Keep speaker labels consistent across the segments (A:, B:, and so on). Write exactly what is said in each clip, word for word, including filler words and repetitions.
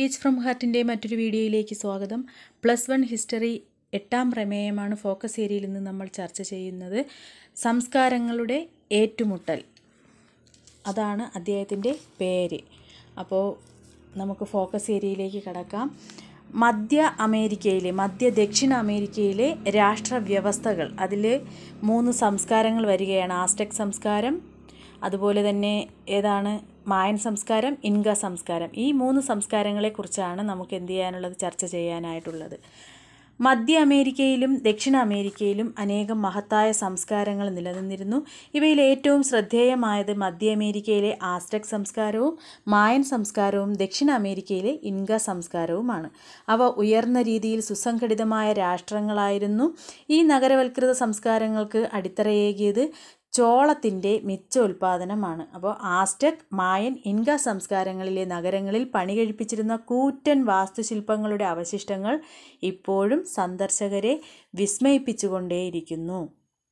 A: Speech from ഹാർട്ടിൻ്റെ മറ്റൊരു വീഡിയോയിലേക്ക് സ്വാഗതം. പ്ലസ് വൺ ഹിസ്റ്ററി എട്ടാം പ്രമേയമാണ് ഫോക്കസ് ഏരിയയിൽ നിന്ന് നമ്മൾ ചർച്ച ചെയ്യുന്നത്. സംസ്കാരങ്ങളുടെ ഏറ്റുമുട്ടൽ, അതാണ് അദ്ദേഹത്തിൻ്റെ പേര്. അപ്പോൾ നമുക്ക് ഫോക്കസ് ഏരിയയിലേക്ക് കടക്കാം. മധ്യ അമേരിക്കയിലെ മധ്യ ദക്ഷിണ അമേരിക്കയിലെ രാഷ്ട്രവ്യവസ്ഥകൾ, അതിൽ മൂന്ന് സംസ്കാരങ്ങൾ വരികയാണ്. ആസ്ടെക് സംസ്കാരം, അതുപോലെ തന്നെ ഏതാണ് മായൻ സംസ്കാരം, ഇൻക സംസ്കാരം. ഈ മൂന്ന് സംസ്കാരങ്ങളെക്കുറിച്ചാണ് നമുക്ക് എന്ത് ചെയ്യാനുള്ളത്, ചർച്ച ചെയ്യാനായിട്ടുള്ളത്. മധ്യ അമേരിക്കയിലും ദക്ഷിണ അമേരിക്കയിലും അനേകം മഹത്തായ സംസ്കാരങ്ങൾ നിലനിന്നിരുന്നു. ഇവയിൽ ഏറ്റവും ശ്രദ്ധേയമായത് മധ്യ അമേരിക്കയിലെ ആസ്ടെക് സംസ്കാരവും മായൻ സംസ്കാരവും ദക്ഷിണ അമേരിക്കയിലെ ഇൻക സംസ്കാരവുമാണ്. അവ ഉയർന്ന രീതിയിൽ സുസംഘടിതമായ രാഷ്ട്രങ്ങളായിരുന്നു. ഈ നഗരവൽകൃത സംസ്കാരങ്ങൾക്ക് അടിത്തറയേകിയത് ചോളത്തിൻ്റെ മിച്ചോൽപാദനമാണ്. അപ്പോൾ ആസ്ടെക്, മായൻ, ഇൻക സംസ്കാരങ്ങളിലെ നഗരങ്ങളിൽ പണികഴിപ്പിച്ചിരുന്ന കൂറ്റൻ വാസ്തുശില്പങ്ങളുടെ അവശിഷ്ടങ്ങൾ ഇപ്പോഴും സന്ദർശകരെ വിസ്മയിപ്പിച്ചുകൊണ്ടേയിരിക്കുന്നു.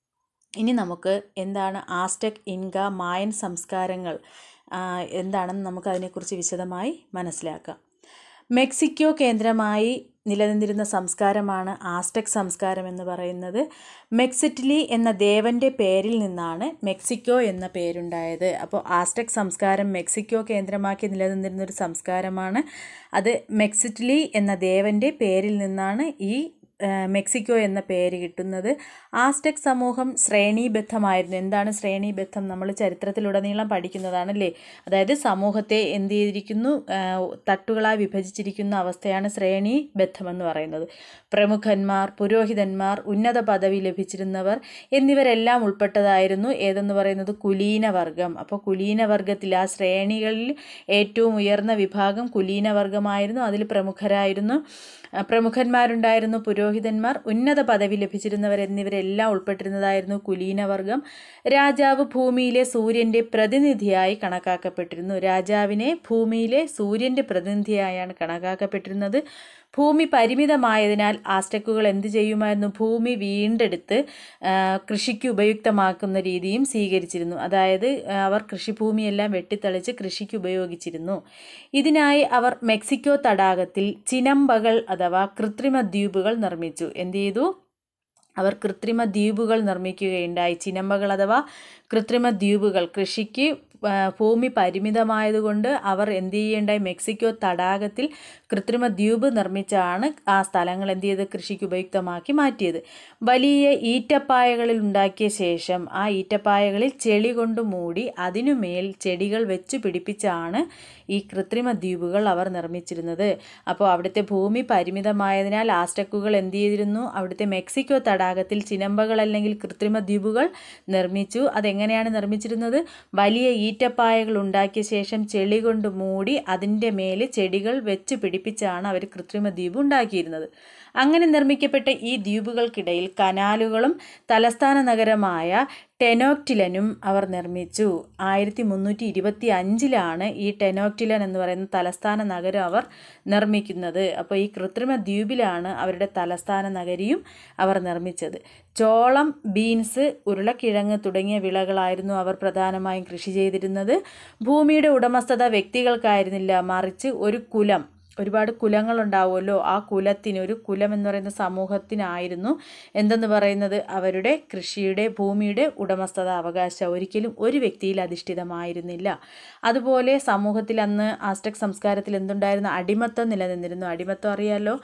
A: ഇനി നമുക്ക് എന്താണ് ആസ്ടെക്, ഇൻക, മായൻ സംസ്കാരങ്ങൾ എന്താണെന്ന് നമുക്ക് അതിനെക്കുറിച്ച് വിശദമായി മനസ്സിലാക്കാം. മെക്സിക്കോ കേന്ദ്രമായി നിലനിന്നിരുന്ന സംസ്കാരമാണ് ആസ്ടെക് സംസ്കാരം എന്ന് പറയുന്നത്. മെക്സിറ്റ്ലി എന്ന ദേവൻ്റെ പേരിൽ നിന്നാണ് മെക്സിക്കോ എന്ന പേരുണ്ടായത്. അപ്പോൾ ആസ്ടെക് സംസ്കാരം മെക്സിക്കോ കേന്ദ്രമാക്കി നിലനിന്നിരുന്നൊരു സംസ്കാരമാണ്. അത് മെക്സിറ്റ്ലി എന്ന ദേവൻ്റെ പേരിൽ നിന്നാണ് ഈ മെക്സിക്കോ എന്ന പേര് കിട്ടുന്നത്. ആസ്ടെക് സമൂഹം ശ്രേണീബദ്ധമായിരുന്നു. എന്താണ് ശ്രേണീബദ്ധം? നമ്മൾ ചരിത്രത്തിലുടനീളം പഠിക്കുന്നതാണല്ലേ. അതായത് സമൂഹത്തെ എന്ത് ചെയ്തിരിക്കുന്നു, തട്ടുകളായി വിഭജിച്ചിരിക്കുന്ന അവസ്ഥയാണ് ശ്രേണീബദ്ധമെന്ന് പറയുന്നത്. പ്രമുഖന്മാർ, പുരോഹിതന്മാർ, ഉന്നത പദവി ലഭിച്ചിരുന്നവർ എന്നിവരെല്ലാം ഉൾപ്പെട്ടതായിരുന്നു ഏതെന്ന് പറയുന്നത് കുലീനവർഗം. അപ്പോൾ കുലീനവർഗത്തിൽ ആ ശ്രേണികളിൽ ഏറ്റവും ഉയർന്ന വിഭാഗം കുലീനവർഗമായിരുന്നു. അതിൽ പ്രമുഖരായിരുന്നു പ്രമുഖന്മാരുണ്ടായിരുന്നു, പുരോഹിതന്മാർ, ഉന്നത പദവി ലഭിച്ചിരുന്നവർ എന്നിവരെല്ലാം ഉൾപ്പെട്ടിരുന്നതായിരുന്നു കുലീനവർഗം. രാജാവ് ഭൂമിയിലെ സൂര്യൻ്റെ പ്രതിനിധിയായി കണക്കാക്കപ്പെട്ടിരുന്നു. രാജാവിനെ ഭൂമിയിലെ സൂര്യൻ്റെ പ്രതിനിധിയായാണ് കണക്കാക്കപ്പെട്ടിരുന്നത്. ഭൂമി പരിമിതമായതിനാൽ ആസ്ടെക്കുകൾ എന്ത് ചെയ്യുമായിരുന്നു, ഭൂമി വീണ്ടെടുത്ത് കൃഷിക്ക് ഉപയുക്തമാക്കുന്ന രീതിയും സ്വീകരിച്ചിരുന്നു. അതായത് അവർ കൃഷിഭൂമിയെല്ലാം വെട്ടിത്തെളിച്ച് കൃഷിക്ക് ഉപയോഗിച്ചിരുന്നു. ഇതിനായി അവർ മെക്സിക്കോ തടാകത്തിൽ ചിനമ്പകൾ അഥവാ കൃത്രിമ ദ്വീപുകൾ നിർമ്മിച്ചു. എന്ത് ചെയ്തു? അവർ കൃത്രിമ ദ്വീപുകൾ നിർമ്മിക്കുകയുണ്ടായി. ചിനമ്പകൾ അഥവാ കൃത്രിമ ദ്വീപുകൾ. കൃഷിക്ക് ഭൂമി പരിമിതമായതുകൊണ്ട് അവർ എന്ത് ചെയ്യേണ്ടായി, മെക്സിക്കോ തടാകത്തിൽ കൃത്രിമ ദ്വീപ് നിർമ്മിച്ചാണ് ആ സ്ഥലങ്ങൾ എന്ത് ചെയ്ത് കൃഷിക്ക് ഉപയുക്തമാക്കി മാറ്റിയത്. വലിയ ഈറ്റപ്പായകളിൽ ഉണ്ടാക്കിയ ശേഷം ആ ഈറ്റപ്പായകളിൽ ചെളി കൊണ്ട് മൂടി അതിനുമേൽ ചെടികൾ വെച്ച് പിടിപ്പിച്ചാണ് ഈ കൃത്രിമ ദ്വീപുകൾ അവർ നിർമ്മിച്ചിരുന്നത്. അപ്പോൾ അവിടുത്തെ ഭൂമി പരിമിതമായതിനാൽ ആസ്ടെക്കുകൾ എന്ത് ചെയ്തിരുന്നു, അവിടുത്തെ മെക്സിക്കോ തടാകത്തിൽ ചിനമ്പകൾ അല്ലെങ്കിൽ കൃത്രിമ ദ്വീപുകൾ നിർമ്മിച്ചു. അതെങ്ങനെയാണ് നിർമ്മിച്ചിരുന്നത്? വലിയ ഈറ്റപ്പായകൾ ഉണ്ടാക്കിയ ശേഷം ചെളി കൊണ്ട് മൂടി അതിൻ്റെ മേലെ ചെടികൾ വെച്ച് പിടിപ്പിച്ചാണ് അവർ കൃത്രിമ ദ്വീപ് ഉണ്ടാക്കിയിരുന്നത്. അങ്ങനെ നിർമ്മിക്കപ്പെട്ട ഈ ദ്വീപുകൾക്കിടയിൽ കനാലുകളും തലസ്ഥാന നഗരമായ ടെനോക്ടിലനും അവർ നിർമ്മിച്ചു. ആയിരത്തി മുന്നൂറ്റി ഇരുപത്തി അഞ്ചിലാണ് ഈ ടെനോക്ടിലൻ എന്ന് പറയുന്ന തലസ്ഥാന നഗരം അവർ നിർമ്മിക്കുന്നത്. അപ്പോൾ ഈ കൃത്രിമ ദ്വീപിലാണ് അവരുടെ തലസ്ഥാന നഗരിയും അവർ നിർമ്മിച്ചത്. ചോളം, ബീൻസ്, ഉരുളക്കിഴങ്ങ് തുടങ്ങിയ വിളകളായിരുന്നു അവർ പ്രധാനമായും കൃഷി ചെയ്തിരുന്നത്. ഭൂമിയുടെ ഉടമസ്ഥത വ്യക്തികൾക്കായിരുന്നില്ല, മറിച്ച് ഒരു കുലം, ഒരുപാട് കുലങ്ങളുണ്ടാവുമല്ലോ, ആ കുലത്തിന്, ഒരു കുലം എന്ന് പറയുന്ന സമൂഹത്തിനായിരുന്നു എന്തെന്ന് പറയുന്നത്, അവരുടെ കൃഷിയുടെ ഭൂമിയുടെ ഉടമസ്ഥത അവകാശം ഒരിക്കലും ഒരു വ്യക്തിയിൽ അധിഷ്ഠിതമായിരുന്നില്ല. അതുപോലെ സമൂഹത്തിൽ അന്ന് ആസ്ടെക് സംസ്കാരത്തിൽ എന്തുണ്ടായിരുന്നു, അടിമത്തം നിലനിന്നിരുന്നു. അടിമത്തം അറിയാലോ,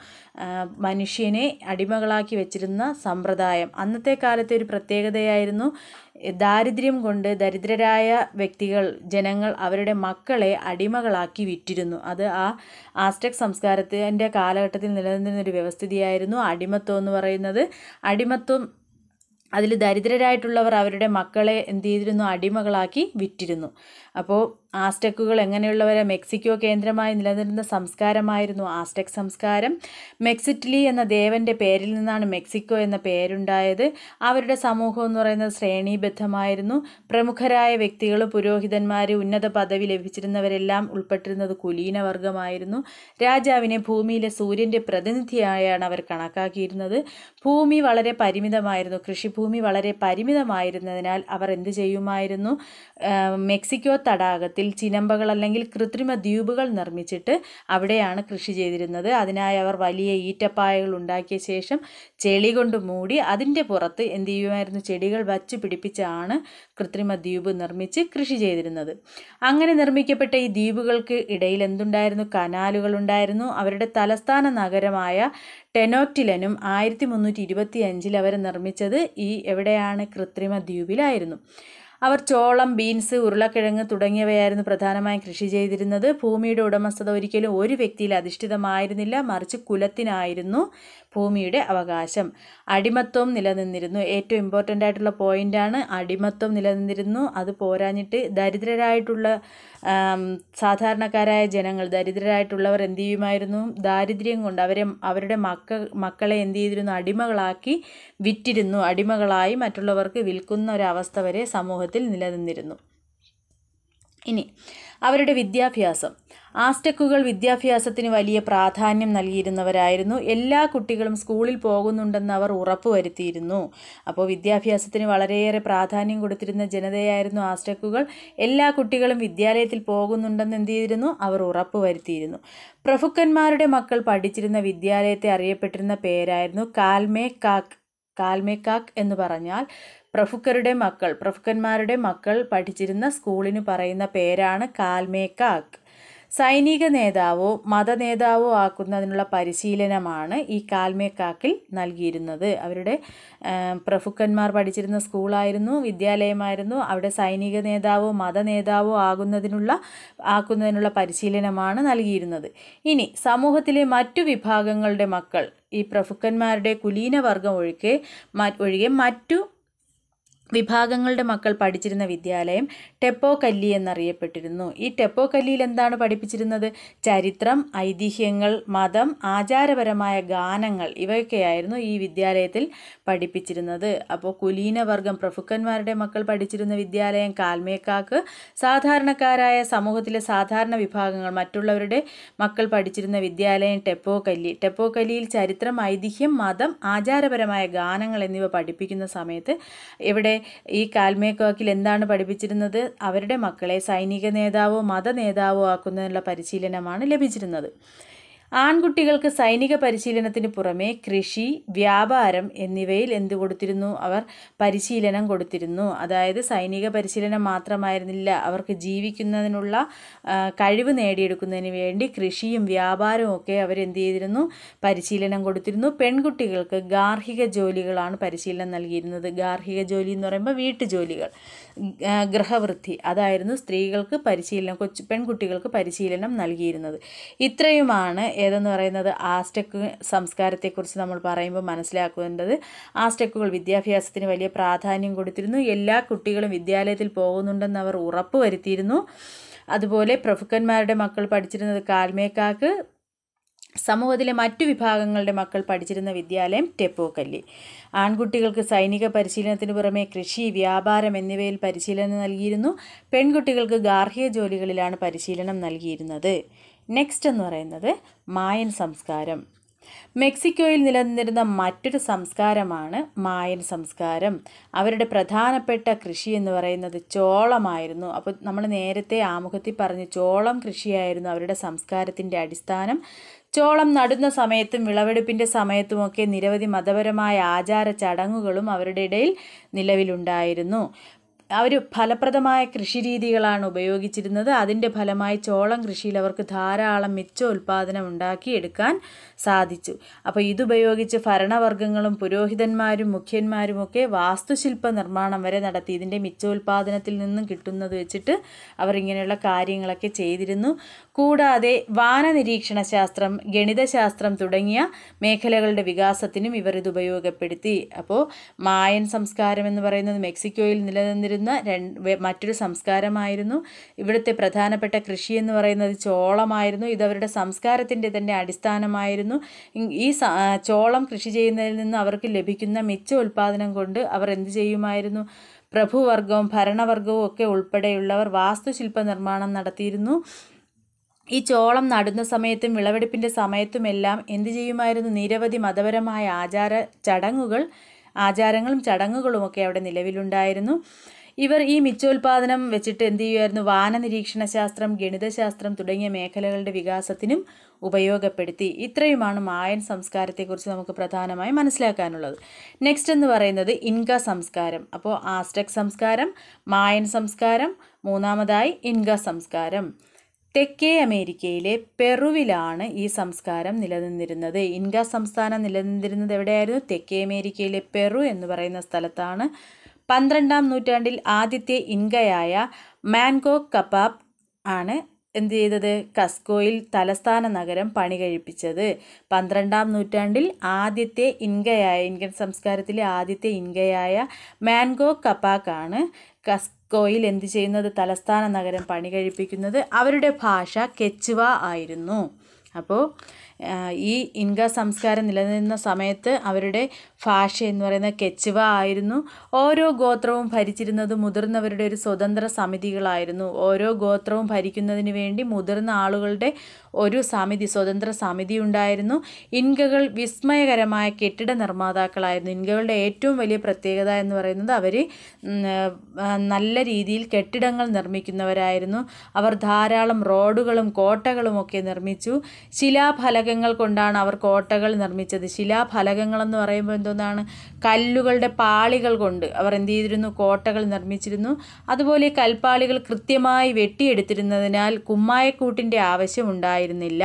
A: മനുഷ്യനെ അടിമകളാക്കി വെച്ചിരുന്ന സമ്പ്രദായം. അന്നത്തെ കാലത്തെ ഒരു പ്രത്യേകതയായിരുന്നു ദാരിദ്ര്യം കൊണ്ട് ദരിദ്രരായ വ്യക്തികൾ, ജനങ്ങൾ അവരുടെ മക്കളെ അടിമകളാക്കി വിറ്റിരുന്നു. അത് ആ ആസ്ടെക് സംസ്കാരത്തിൻ്റെ കാലഘട്ടത്തിൽ നിലനിന്നിരുന്നൊരു വ്യവസ്ഥിതിയായിരുന്നു അടിമത്വം എന്ന് പറയുന്നത്. അടിമത്വം, അതിൽ ദരിദ്രരായിട്ടുള്ളവർ അവരുടെ മക്കളെ എന്ത് ചെയ്തിരുന്നു, അടിമകളാക്കി വിറ്റിരുന്നു. അപ്പോൾ ആസ്ടെക്കുകൾ എങ്ങനെയുള്ളവരെ, മെക്സിക്കോ കേന്ദ്രമായി നിലനിന്നിരുന്ന സംസ്കാരമായിരുന്നു ആസ്ടെക് സംസ്കാരം. മെക്സിറ്റ്ലി എന്ന ദേവൻ്റെ പേരിൽ നിന്നാണ് മെക്സിക്കോ എന്ന പേരുണ്ടായത്. അവരുടെ സമൂഹം എന്ന് പറയുന്നത് ശ്രേണീബദ്ധമായിരുന്നു. പ്രമുഖരായ വ്യക്തികൾ, പുരോഹിതന്മാർ, ഉന്നത പദവി ലഭിച്ചിരുന്നവരെല്ലാം ഉൾപ്പെട്ടിരുന്നത് കുലീനവർഗമായിരുന്നു. രാജാവിനെ ഭൂമിയിലെ സൂര്യൻ്റെ പ്രതിനിധിയായാണ് അവർ കണക്കാക്കിയിരുന്നത്. ഭൂമി വളരെ പരിമിതമായിരുന്നു. കൃഷിഭൂമി വളരെ പരിമിതമായിരുന്നതിനാൽ അവർ എന്ത് ചെയ്യുമായിരുന്നു, മെക്സിക്കോ തടാകത്തിൽ രൂപത്തിൽ ചിനമ്പകൾ അല്ലെങ്കിൽ കൃത്രിമ ദ്വീപുകൾ നിർമ്മിച്ചിട്ട് അവിടെയാണ് കൃഷി ചെയ്തിരുന്നത്. അതിനായി അവർ വലിയ ഈറ്റപ്പായകൾ ഉണ്ടാക്കിയ ശേഷം ചെളി കൊണ്ട് മൂടി അതിൻ്റെ പുറത്ത് എന്ത് ചെയ്യുമായിരുന്നു, ചെടികൾ വച്ചു പിടിപ്പിച്ചാണ് കൃത്രിമ ദ്വീപ് നിർമ്മിച്ച് കൃഷി ചെയ്തിരുന്നത്. അങ്ങനെ നിർമ്മിക്കപ്പെട്ട ഈ ദ്വീപുകൾക്ക് ഇടയിൽ എന്തുണ്ടായിരുന്നു, കനാലുകൾ ഉണ്ടായിരുന്നു. അവരുടെ തലസ്ഥാന നഗരമായ ടെനോക്ടിലനും ആയിരത്തി മുന്നൂറ്റി ഇരുപത്തി അഞ്ചിൽ അവർ നിർമ്മിച്ചത് ഈ എവിടെയാണ്, കൃത്രിമ ദ്വീപിലായിരുന്നു. അവർ ചോളം, ബീൻസ്, ഉരുളക്കിഴങ്ങ് തുടങ്ങിയവയായിരുന്നു പ്രധാനമായും കൃഷി ചെയ്തിരുന്നത്. ഭൂമിയുടെ ഉടമസ്ഥത ഒരിക്കലും ഒരു വ്യക്തിയിൽ അധിഷ്ഠിതമായിരുന്നില്ല, മറിച്ച് കുലത്തിനായിരുന്നു ഭൂമിയുടെ അവകാശം. അടിമത്വം നിലനിന്നിരുന്നു. ഏറ്റവും ഇമ്പോർട്ടൻ്റ് ആയിട്ടുള്ള പോയിൻ്റാണ്, അടിമത്വം നിലനിന്നിരുന്നു. അത് പോരാഞ്ഞിട്ട് ദരിദ്രരായിട്ടുള്ള സാധാരണക്കാരായ ജനങ്ങൾ, ദരിദ്രരായിട്ടുള്ളവർ എന്ത് ചെയ്യുമായിരുന്നു, ദാരിദ്ര്യം കൊണ്ട് അവരെ അവരുടെ മക്ക മക്കളെ എന്ത് ചെയ്തിരുന്നു, അടിമകളാക്കി വിറ്റിരുന്നു. അടിമകളായി മറ്റുള്ളവർക്ക് വിൽക്കുന്ന ഒരവസ്ഥ വരെ സമൂഹത്തിൽ നിലനിന്നിരുന്നു. ഇനി അവരുടെ വിദ്യാഭ്യാസം. ആസ്റ്റക്കുകൾ വിദ്യാഭ്യാസത്തിന് വലിയ പ്രാധാന്യം നൽകിയിരുന്നവരായിരുന്നു. എല്ലാ കുട്ടികളും സ്കൂളിൽ പോകുന്നുണ്ടെന്ന് അവർ ഉറപ്പുവരുത്തിയിരുന്നു. അപ്പോൾ വിദ്യാഭ്യാസത്തിന് വളരെയേറെ പ്രാധാന്യം കൊടുത്തിരുന്ന ജനതയായിരുന്നു ആസ്റ്റക്കുകൾ. എല്ലാ കുട്ടികളും വിദ്യാലയത്തിൽ പോകുന്നുണ്ടെന്ന് എന്ത് ചെയ്തിരുന്നു, അവർ ഉറപ്പുവരുത്തിയിരുന്നു. പ്രഭുക്കന്മാരുടെ മക്കൾ പഠിച്ചിരുന്ന വിദ്യാലയത്തെ അറിയപ്പെട്ടിരുന്ന പേരായിരുന്നു കാൽമേക്കാക്ക്. കാൽമേക്കാക്ക് എന്ന് പറഞ്ഞാൽ പ്രഭുക്കരുടെ മക്കൾ, പ്രഭുക്കന്മാരുടെ മക്കൾ പഠിച്ചിരുന്ന സ്കൂളിന് പറയുന്ന പേരാണ് കാൽമേക്കാക്ക്. സൈനിക നേതാവോ മതനേതാവോ ആക്കുന്നതിനുള്ള പരിശീലനമാണ് ഈ കാൽമേക്കാക്കിൽ നൽകിയിരുന്നത്. അവരുടെ പ്രഭുക്കന്മാർ പഠിച്ചിരുന്ന സ്കൂളായിരുന്നു, വിദ്യാലയമായിരുന്നു. അവിടെ സൈനിക നേതാവോ മതനേതാവോ ആകുന്നതിനുള്ള ആക്കുന്നതിനുള്ള പരിശീലനമാണ് നൽകിയിരുന്നത്. ഇനി സമൂഹത്തിലെ മറ്റു വിഭാഗങ്ങളുടെ മക്കൾ, ഈ പ്രഭുക്കന്മാരുടെ കുലീനവർഗം ഒഴികെ ഒഴികെ മറ്റു വിഭാഗങ്ങളുടെ മക്കൾ പഠിച്ചിരുന്ന വിദ്യാലയം ടെപ്പോക്കല്ലി എന്നറിയപ്പെട്ടിരുന്നു. ഈ ടെപ്പോക്കല്ലിയിൽ എന്താണ് പഠിപ്പിച്ചിരുന്നത്, ചരിത്രം, ഐതിഹ്യങ്ങൾ, മതം, ആചാരപരമായ ഗാനങ്ങൾ ഇവയൊക്കെയായിരുന്നു ഈ വിദ്യാലയത്തിൽ പഠിപ്പിച്ചിരുന്നത്. അപ്പോൾ കുലീനവർഗം, പ്രഭുക്കന്മാരുടെ മക്കൾ പഠിച്ചിരുന്ന വിദ്യാലയം കാൽമേക്കാക്ക്, സാധാരണക്കാരായ സമൂഹത്തിലെ സാധാരണ വിഭാഗങ്ങൾ മറ്റുള്ളവരുടെ മക്കൾ പഠിച്ചിരുന്ന വിദ്യാലയം ടെപ്പോക്കല്ലി. ടെപ്പോക്കല്ലിയിൽ ചരിത്രം, ഐതിഹ്യം, മതം, ആചാരപരമായ ഗാനങ്ങൾ എന്നിവ പഠിപ്പിക്കുന്ന സമയത്ത് ഇവിടെ ഈ കാൽമേക്കാക്കിൽ എന്താണ് പഠിപ്പിച്ചിരുന്നത്, അവരുടെ മക്കളെ സൈനിക നേതാവോ മതനേതാവോ ആക്കുന്നതിനുള്ള പരിശീലനമാണ് ലഭിച്ചിരുന്നത്. ആൺകുട്ടികൾക്ക് സൈനിക പരിശീലനത്തിന് പുറമെ കൃഷി, വ്യാപാരം എന്നിവയിൽ എന്ത് കൊടുത്തിരുന്നു, അവർ പരിശീലനം കൊടുത്തിരുന്നു. അതായത് സൈനിക പരിശീലനം മാത്രമായിരുന്നില്ല, അവർക്ക് ജീവിക്കുന്നതിനുള്ള കഴിവ് നേടിയെടുക്കുന്നതിന് വേണ്ടി കൃഷിയും വ്യാപാരവും ഒക്കെ അവരെന്ത് ചെയ്തിരുന്നു, പരിശീലനം കൊടുത്തിരുന്നു. പെൺകുട്ടികൾക്ക് ഗാർഹിക ജോലികളാണ് പരിശീലനം നൽകിയിരുന്നത്. ഗാർഹിക ജോലി എന്ന് പറയുമ്പോൾ വീട്ടുജോലികൾ, ഗൃഹവൃത്തി, അതായിരുന്നു സ്ത്രീകൾക്ക് പരിശീലനം, കൊച്ചു പെൺകുട്ടികൾക്ക് പരിശീലനം നൽകിയിരുന്നത്. ഇത്രയുമാണ് ഏതെന്ന് പറയുന്നത് ആസ്റ്റക്ക് സംസ്കാരത്തെക്കുറിച്ച് നമ്മൾ പറയുമ്പോൾ മനസ്സിലാക്കേണ്ടത്. ആസ്റ്റക്കുകൾ വിദ്യാഭ്യാസത്തിന് വലിയ പ്രാധാന്യം കൊടുത്തിരുന്നു. എല്ലാ കുട്ടികളും വിദ്യാലയത്തിൽ പോകുന്നുണ്ടെന്ന് അവർ ഉറപ്പ് വരുത്തിയിരുന്നു. അതുപോലെ പ്രഭുക്കന്മാരുടെ മക്കൾ പഠിച്ചിരുന്നത് കാൽമേക്കാക്ക്, സമൂഹത്തിലെ മറ്റു വിഭാഗങ്ങളുടെ മക്കൾ പഠിച്ചിരുന്ന വിദ്യാലയം ടെപ്പോക്കല്ലി. ആൺകുട്ടികൾക്ക് സൈനിക പരിശീലനത്തിന് പുറമെ കൃഷി, വ്യാപാരം എന്നിവയിൽ പരിശീലനം നൽകിയിരുന്നു. പെൺകുട്ടികൾക്ക് ഗാർഹിക ജോലികളിലാണ് പരിശീലനം നൽകിയിരുന്നത്. നെക്സ്റ്റ് എന്ന് പറയുന്നത് മായൻ സംസ്കാരം. മെക്സിക്കോയിൽ നിലനിന്നിരുന്ന മറ്റൊരു സംസ്കാരമാണ് മായൻ സംസ്കാരം. അവരുടെ പ്രധാനപ്പെട്ട കൃഷി എന്ന് പറയുന്നത് ചോളമായിരുന്നു. അപ്പോൾ നമ്മൾ നേരത്തെ ആമുഖത്തിൽ പറഞ്ഞു, ചോളം കൃഷിയായിരുന്നു അവരുടെ സംസ്കാരത്തിൻ്റെ അടിസ്ഥാനം. ചോളം നടുന്ന സമയത്തും വിളവെടുപ്പിൻ്റെ സമയത്തുമൊക്കെ നിരവധി മതപരമായ ആചാര ചടങ്ങുകളും അവരുടെ ഇടയിൽ നിലവിലുണ്ടായിരുന്നു. അവർ ഫലപ്രദമായ കൃഷിരീതികളാണ് ഉപയോഗിച്ചിരുന്നത്. അതിൻ്റെ ഫലമായി ചോളം കൃഷിയിൽ അവർക്ക് ധാരാളം മിച്ചോൽപാദനം ഉണ്ടാക്കിയെടുക്കാൻ സാധിച്ചു. അപ്പോൾ ഇതുപയോഗിച്ച് ഭരണവർഗ്ഗങ്ങളും പുരോഹിതന്മാരും മുഖ്യന്മാരുമൊക്കെ വാസ്തുശില്പ നിർമ്മാണം വരെ നടത്തി. ഇതിൻ്റെ മിച്ചോൽപാദനത്തിൽ നിന്നും കിട്ടുന്നത് വെച്ചിട്ട് അവർ ഇങ്ങനെയുള്ള കാര്യങ്ങളൊക്കെ ചെയ്തിരുന്നു. കൂടാതെ വാനനിരീക്ഷണ ശാസ്ത്രം, ഗണിതശാസ്ത്രം തുടങ്ങിയ മേഖലകളുടെ വികാസത്തിനും ഇവർ ഇത് ഉപയോഗപ്പെടുത്തി. അപ്പോൾ മായൻ സംസ്കാരം എന്ന് പറയുന്നത് മെക്സിക്കോയിൽ നിലനിന്നിരുന്ന രണ്ട് മറ്റൊരു സംസ്കാരമായിരുന്നു. ഇവിടുത്തെ പ്രധാനപ്പെട്ട കൃഷി എന്ന് പറയുന്നത് ചോളമായിരുന്നു. ഇതവരുടെ സംസ്കാരത്തിൻ്റെ തന്നെ അടിസ്ഥാനമായിരുന്നു. ഈ ചോളം കൃഷി ചെയ്യുന്നതിൽ നിന്ന് അവർക്ക് ലഭിക്കുന്ന മിച്ച ഉൽപ്പാദനം കൊണ്ട് അവർ എന്ത് ചെയ്യുമായിരുന്നു, പ്രഭുവർഗവും ഭരണവർഗവും ഒക്കെ ഉൾപ്പെടെയുള്ളവർ വാസ്തുശില്പ നിർമ്മാണം നടത്തിയിരുന്നു. ഈ ചോളം നടുന്ന സമയത്തും വിളവെടുപ്പിൻ്റെ സമയത്തുമെല്ലാം എന്ത് ചെയ്യുമായിരുന്നു, നിരവധി മതപരമായ ആചാര ചടങ്ങുകൾ ആചാരങ്ങളും ചടങ്ങുകളുമൊക്കെ അവിടെ നിലവിലുണ്ടായിരുന്നു. ഇവർ ഈ മിച്ചോൽപാദനം വെച്ചിട്ട് എന്ത് ചെയ്യുമായിരുന്നു? വാന നിരീക്ഷണ ശാസ്ത്രം, ഗണിതശാസ്ത്രം തുടങ്ങിയ മേഖലകളുടെ വികാസത്തിനും ഉപയോഗപ്പെടുത്തി. ഇത്രയുമാണ് മായൻ സംസ്കാരത്തെക്കുറിച്ച് നമുക്ക് പ്രധാനമായും മനസ്സിലാക്കാനുള്ളത്. നെക്സ്റ്റ് എന്ന് പറയുന്നത് ഇൻക സംസ്കാരം. അപ്പോൾ ആസ്ടെക് സംസ്കാരം, മായൻ സംസ്കാരം, മൂന്നാമതായി ഇൻക സംസ്കാരം. തെക്കേ അമേരിക്കയിലെ പെറുവിലാണ് ഈ സംസ്കാരം നിലനിന്നിരുന്നത്. ഇൻക സംസ്ഥാനം നിലനിന്നിരുന്നത് എവിടെയായിരുന്നു? തെക്കേ അമേരിക്കയിലെ പെറു എന്ന് പറയുന്ന സ്ഥലത്താണ്. പന്ത്രണ്ടാം നൂറ്റാണ്ടിൽ ആദ്യത്തെ ഇൻകയായ മാൻഗോ കപ്പാബ് ആണ് എന്ത് ചെയ്തത്? കസ്കോയിൽ തലസ്ഥാന നഗരം പണി കഴിപ്പിച്ചത്. പന്ത്രണ്ടാം നൂറ്റാണ്ടിൽ ആദ്യത്തെ ഇൻകയായ ഇൻകൻ സംസ്കാരത്തിലെ ആദ്യത്തെ ഇൻകയായ മാൻഗോ കപ്പാക്കാണ് കസ്കോയിൽ എന്ത് ചെയ്യുന്നത്? തലസ്ഥാന നഗരം പണി കഴിപ്പിക്കുന്നത്. അവരുടെ ഭാഷ കെച്ചുവ ആയിരുന്നു. അപ്പോൾ ഈ ഇൻക സംസ്കാരം നിലനിന്ന സമയത്ത് അവരുടെ ഭാഷ എന്ന് പറയുന്നത് കെച്ചുവ ആയിരുന്നു. ഓരോ ഗോത്രവും ഭരിച്ചിരുന്നത് മുതിർന്നവരുടെ ഒരു സ്വതന്ത്ര സമിതികളായിരുന്നു. ഓരോ ഗോത്രവും ഭരിക്കുന്നതിന് വേണ്ടി മുതിർന്ന ആളുകളുടെ ഒരു സമിതി, സ്വതന്ത്ര സമിതി ഉണ്ടായിരുന്നു. ഇൻകകൾ വിസ്മയകരമായ കെട്ടിട നിർമ്മാതാക്കളായിരുന്നു. ഇൻകകളുടെ ഏറ്റവും വലിയ പ്രത്യേകത എന്ന് പറയുന്നത് അവർ നല്ല രീതിയിൽ കെട്ടിടങ്ങൾ നിർമ്മിക്കുന്നവരായിരുന്നു. അവർ ധാരാളം റോഡുകളും കോട്ടകളും ഒക്കെ നിർമ്മിച്ചു. ശിലാഫലകങ്ങൾ കൊണ്ടാണ് അവർ കോട്ടകൾ നിർമ്മിച്ചത്. ശിലാഫലകങ്ങൾ എന്ന് പറയുമ്പോൾ എന്തോന്നാണ്? കല്ലുകളുടെ പാളികൾ കൊണ്ട് അവർ എന്ത് ചെയ്തിരുന്നു? കോട്ടകൾ നിർമ്മിച്ചിരുന്നു. അതുപോലെ കൽപ്പാളികൾ കൃത്യമായി വെട്ടിയെടുത്തിരുന്നതിനാൽ കുമ്മായക്കൂട്ടിൻ്റെ ആവശ്യം ഉണ്ടായിരുന്നില്ല.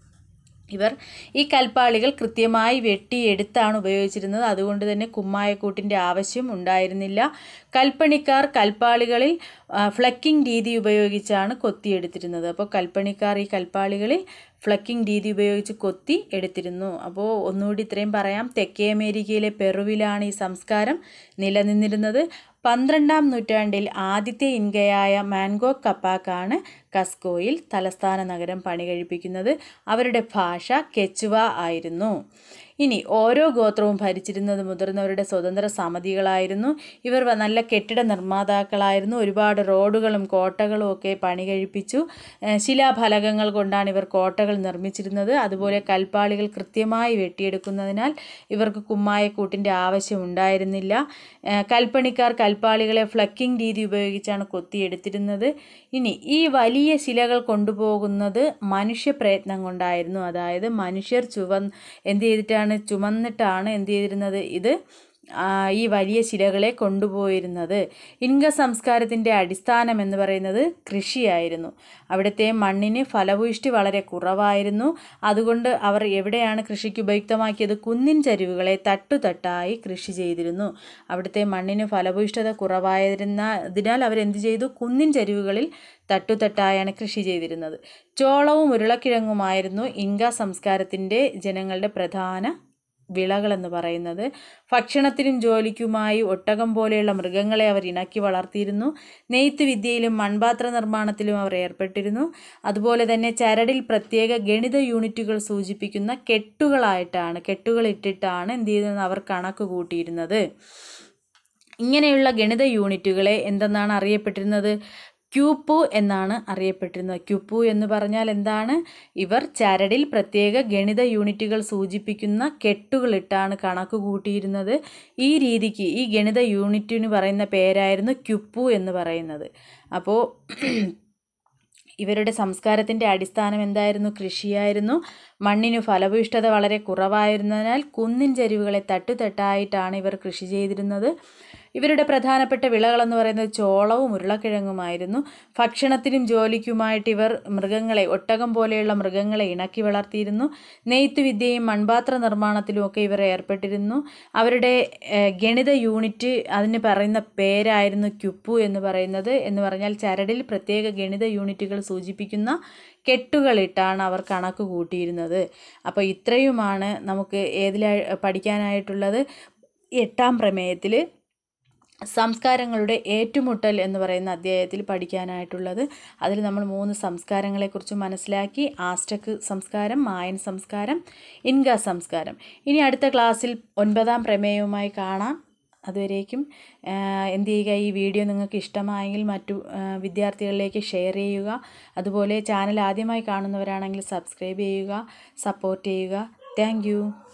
A: ഇവർ ഈ കൽപ്പാളികൾ കൃത്യമായി വെട്ടിയെടുത്താണ് ഉപയോഗിച്ചിരുന്നത്. അതുകൊണ്ട് തന്നെ കുമ്മായക്കൂട്ടിൻ്റെ ആവശ്യം ഉണ്ടായിരുന്നില്ല. കൽപ്പണിക്കാർ കൽപ്പാളികളിൽ ഫ്ലക്കിംഗ് രീതി ഉപയോഗിച്ചാണ് കൊത്തിയെടുത്തിരുന്നത്. അപ്പോൾ കൽപ്പണിക്കാർ ഈ കൽപ്പാളികളിൽ ഫ്ലക്കിംഗ് രീതി ഉപയോഗിച്ച് കൊത്തി എടുത്തിരുന്നു. അപ്പോൾ ഒന്നുകൂടി ഇത്രയും പറയാം. തെക്കേ അമേരിക്കയിലെ പെറുവിലാണ് ഈ സംസ്കാരം നിലനിന്നിരുന്നത്. പന്ത്രണ്ടാം നൂറ്റാണ്ടിൽ ആദ്യത്തെ ഇൻകയായ മാൻഗോ കപ്പാക്കാണ് കസ്കോയിൽ തലസ്ഥാന നഗരം പണി കഴിപ്പിക്കുന്നത്. അവരുടെ ഭാഷ കെച്ചുവ ആയിരുന്നു. ഇനി ഓരോ ഗോത്രവും ഭരിച്ചിരുന്നത് മുതിർന്നവരുടെ സ്വതന്ത്ര സമിതികളായിരുന്നു. ഇവർ നല്ല കെട്ടിട നിർമ്മാതാക്കളായിരുന്നു. ഒരുപാട് റോഡുകളും കോട്ടകളും ഒക്കെ പണി കഴിപ്പിച്ചു. ശിലാഫലകങ്ങൾ കൊണ്ടാണ് ഇവർ കോട്ടകൾ നിർമ്മിച്ചിരുന്നത്. അതുപോലെ കൽപ്പാളികൾ കൃത്യമായി വെട്ടിയെടുക്കുന്നതിനാൽ ഇവർക്ക് കുമ്മായക്കൂട്ടിൻ്റെ ആവശ്യം ഉണ്ടായിരുന്നില്ല. കൽപ്പണിക്കാർ കൽപ്പാളികളെ ഫ്ലക്കിംഗ് രീതി ഉപയോഗിച്ചാണ് കൊത്തിയെടുത്തിരുന്നത്. ഇനി ഈ വലിയ ശിലകൾ കൊണ്ടുപോകുന്നത് മനുഷ്യപ്രയത്നം കൊണ്ടായിരുന്നു. അതായത് മനുഷ്യർ ചുവ എന്ത് ചെയ്തിട്ടാണ് ചുമന്നിട്ടാണ് എന്ത് ചെയ്തിരുന്നത്? ഇത് ഈ വലിയ ശിലകളെ കൊണ്ടുപോയിരുന്നത്. ഇൻക സംസ്കാരത്തിൻ്റെ അടിസ്ഥാനം എന്ന് പറയുന്നത് കൃഷിയായിരുന്നു. അവിടുത്തെ മണ്ണിന് ഫലഭൂയിഷ്ടി വളരെ കുറവായിരുന്നു. അതുകൊണ്ട് അവർ എവിടെയാണ് കൃഷിക്ക് ഉപയുക്തമാക്കിയത്? കുന്നിൻ ചരിവുകളെ തട്ടുതട്ടായി കൃഷി ചെയ്തിരുന്നു. അവിടുത്തെ മണ്ണിന് ഫലഭൂയിഷ്ഠത കുറവായിരുന്നതിനാൽ അവരെന്ത് ചെയ്തു? കുന്നിൻ ചരിവുകളിൽ തട്ടുതട്ടായാണ് കൃഷി ചെയ്തിരുന്നത്. ചോളവും ഉരുളക്കിഴങ്ങുമായിരുന്നു ഇൻക സംസ്കാരത്തിൻ്റെ ജനങ്ങളുടെ പ്രധാന വിളകളെന്ന് പറയുന്നത്. ഭക്ഷണത്തിനും ജോലിക്കുമായി ഒട്ടകം പോലെയുള്ള മൃഗങ്ങളെ അവർ ഇണക്കി വളർത്തിയിരുന്നു. നെയ്ത്ത് വിദ്യയിലും മൺപാത്ര നിർമ്മാണത്തിലും അവർ ഏർപ്പെട്ടിരുന്നു. അതുപോലെ തന്നെ ചരടിൽ പ്രത്യേക ഗണിത യൂണിറ്റുകൾ സൂചിപ്പിക്കുന്ന കെട്ടുകളായിട്ടാണ് കെട്ടുകളിട്ടിട്ടാണ് എന്ത് ചെയ്യുന്നത്? അവർ കണക്ക് കൂട്ടിയിരുന്നത്. ഇങ്ങനെയുള്ള ഗണിത യൂണിറ്റുകളെ എന്തെന്നാണ് അറിയപ്പെട്ടിരുന്നത്? ക്യൂപ്പു എന്നാണ് അറിയപ്പെട്ടിരുന്നത്. ക്യൂപ്പു എന്ന് പറഞ്ഞാൽ എന്താണ്? ഇവർ ചരടിൽ പ്രത്യേക ഗണിത യൂണിറ്റുകൾ സൂചിപ്പിക്കുന്ന കെട്ടുകളിട്ടാണ് കണക്ക് കൂട്ടിയിരുന്നത്. ഈ രീതിക്ക് ഈ ഗണിത യൂണിറ്റിന് പറയുന്ന പേരായിരുന്നു ക്യൂപ്പു എന്ന് പറയുന്നത്. അപ്പോൾ ഇവരുടെ സംസ്കാരത്തിൻ്റെ അടിസ്ഥാനം എന്തായിരുന്നു? കൃഷിയായിരുന്നു. മണ്ണിന് ഫലഭൂയിഷ്ഠത വളരെ കുറവായിരുന്നതിനാൽ കുന്നിൻ ചരിവുകളെ തട്ടുതട്ടായിട്ടാണ് ഇവർ കൃഷി ചെയ്തിരുന്നത്. ഇവരുടെ പ്രധാനപ്പെട്ട വിളകളെന്ന് പറയുന്നത് ചോളവും ഉരുളക്കിഴങ്ങുമായിരുന്നു. ഭക്ഷണത്തിനും ജോലിക്കുമായിട്ട് ഇവർ മൃഗങ്ങളെ ഒട്ടകം പോലെയുള്ള മൃഗങ്ങളെ ഇണക്കി വളർത്തിയിരുന്നു. നെയ്ത്ത് വിദ്യയും മൺപാത്ര നിർമ്മാണത്തിലും ഒക്കെ ഇവർ ഏർപ്പെട്ടിരുന്നു. അവരുടെ ഗണിത യൂണിറ്റ് അതിന് പറയുന്ന പേരായിരുന്നു ക്യൂപ്പു എന്ന് പറയുന്നത്. എന്ന് പറഞ്ഞാൽ ചരടിൽ പ്രത്യേക ഗണിത യൂണിറ്റുകൾ സൂചിപ്പിക്കുന്ന കെട്ടുകളിട്ടാണ് അവർ കണക്ക് കൂട്ടിയിരുന്നത്. അപ്പോൾ ഇത്രയുമാണ് നമുക്ക് ഏതിലാ പഠിക്കാനായിട്ടുള്ളത്? എട്ടാം പ്രമേയത്തിൽ സംസ്കാരങ്ങളുടെ ഏറ്റുമുട്ടൽ എന്ന് പറയുന്ന അധ്യായത്തിൽ പഠിക്കാനായിട്ടുള്ളത്. അതിൽ നമ്മൾ മൂന്ന് സംസ്കാരങ്ങളെക്കുറിച്ച് മനസ്സിലാക്കി. ആസ്ടെക് സംസ്കാരം, മായൻ സംസ്കാരം, ഇൻക സംസ്കാരം. ഇനി അടുത്ത ക്ലാസ്സിൽ ഒൻപതാം പ്രമേയവുമായി കാണാം. അതുവരേക്കും എന്ത് ചെയ്യുക? ഈ വീഡിയോ നിങ്ങൾക്ക് ഇഷ്ടമായെങ്കിൽ മറ്റു വിദ്യാർത്ഥികളിലേക്ക് ഷെയർ ചെയ്യുക. അതുപോലെ ചാനൽ ആദ്യമായി കാണുന്നവരാണെങ്കിൽ സബ്സ്ക്രൈബ് ചെയ്യുക, സപ്പോർട്ട് ചെയ്യുക. Thank U.